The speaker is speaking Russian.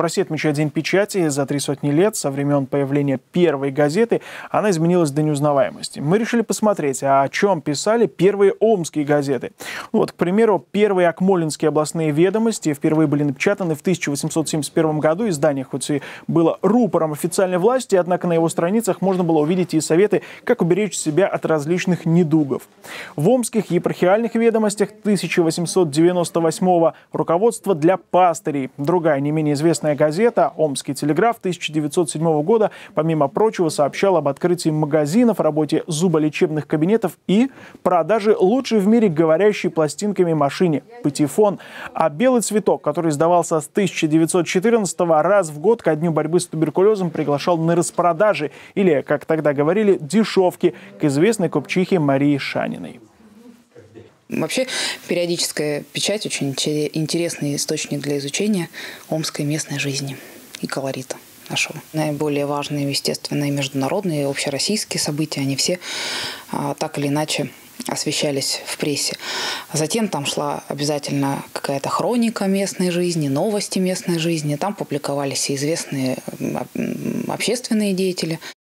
В России отмечают День печати. За 300 лет со времен появления первой газеты она изменилась до неузнаваемости. Мы решили посмотреть, о чем писали первые омские газеты. Вот, к примеру, первые акмолинские областные ведомости впервые были напечатаны в 1871 году. Издание хоть и было рупором официальной власти, однако на его страницах можно было увидеть и советы, как уберечь себя от различных недугов. В омских епархиальных ведомостях 1898-го руководство для пастырей. Другая, не менее известная газета «Омский телеграф» 1907 года, помимо прочего, сообщала об открытии магазинов, работе зуболечебных кабинетов и продаже лучшей в мире говорящей пластинками машине «Патефон». А «Белый цветок», который издавался с 1914-го, раз в год ко дню борьбы с туберкулезом приглашал на распродажи или, как тогда говорили, дешевки к известной купчихе Марии Шаниной. Вообще, периодическая печать – очень интересный источник для изучения омской местной жизни и колорита нашего. Наиболее важные, естественно, и международные, и общероссийские события, они все так или иначе освещались в прессе. Затем там шла обязательно какая-то хроника местной жизни, новости местной жизни. Там публиковались и известные общественные деятели.